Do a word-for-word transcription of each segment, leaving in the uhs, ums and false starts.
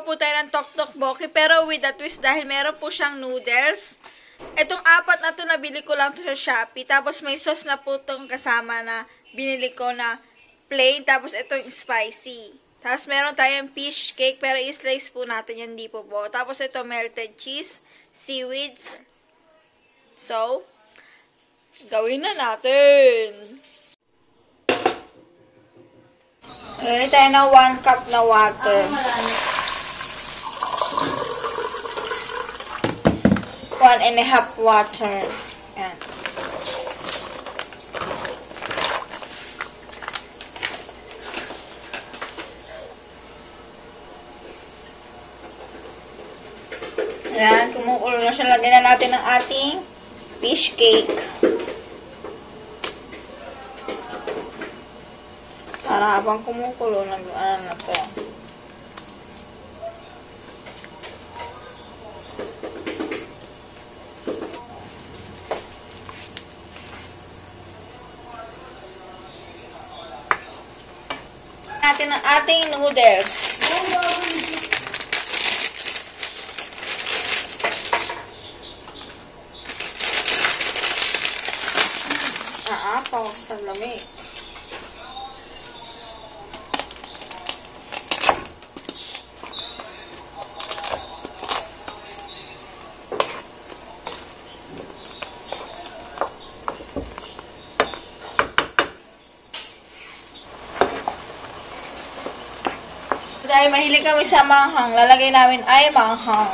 Gagawa po tayo ng tteokbokki pero with a twist dahil meron po siyang noodles. Itong apat na to nabili ko lang to sa Shopee. Tapos may sauce na po itong kasama na binili ko na plain. Tapos itong spicy. Tapos meron tayong fish cake pero i-slice po natin yan, di po po. Tapos ito melted cheese, seaweeds. So, gawin na natin. Lagay tayo ng one cup na water. one and a half water. Yan. Yan, kumukulo na siya. Lagyan na natin ng ating fish cake. Para habang kumukulo, nag-ano na to. Natin ang ating noodles. Aapaw sa lamig. Dahil mahilig kami sa manghang, lalagay namin ay manghang.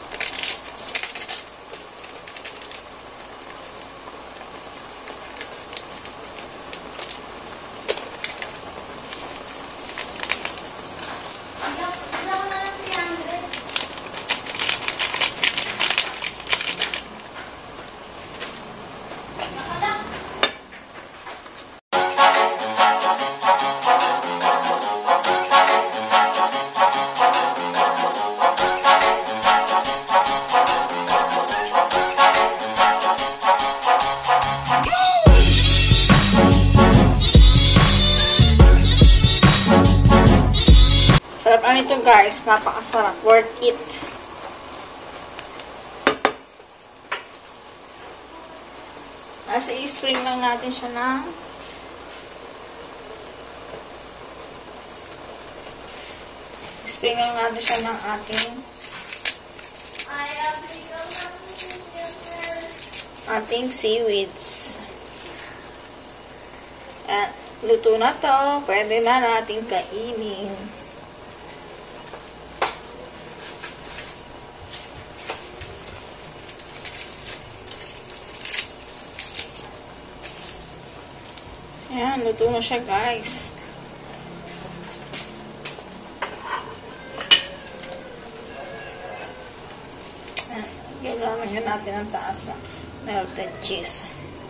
Sarap na nito guys. Napakasarap. Worth it. Nasa i-spring lang natin siya ng spring lang natin siya ng ating ating seaweeds. At luto na to. Pwede na natin kainin. Ayan, luto na siya guys. Gagawin natin ang taas na melted cheese.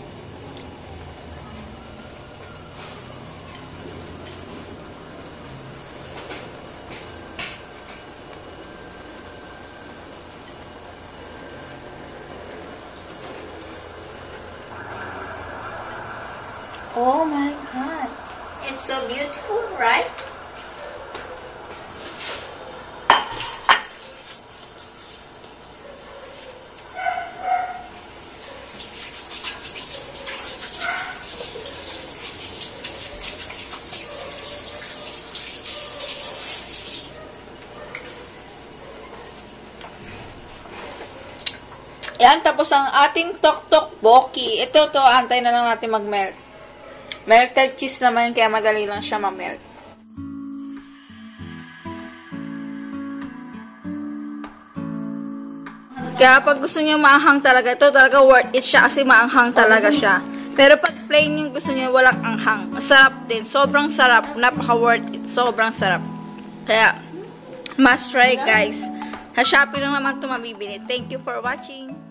Oh my God. It's so beautiful, right? Yan, tapos ang ating tteokbokki. Ito to, antay na lang natin mag-melt. Melted cheese naman, kaya madali lang siya ma-melt. Kaya pag gusto niyo maanghang talaga, ito talaga worth it siya kasi maanghang talaga siya. Pero pag plain yung gusto niyo, walang anghang. Masarap din. Sobrang sarap. Napaka worth it. Sobrang sarap. Kaya, must try guys. Sa Shopee lang naman ito mabibili. Thank you for watching.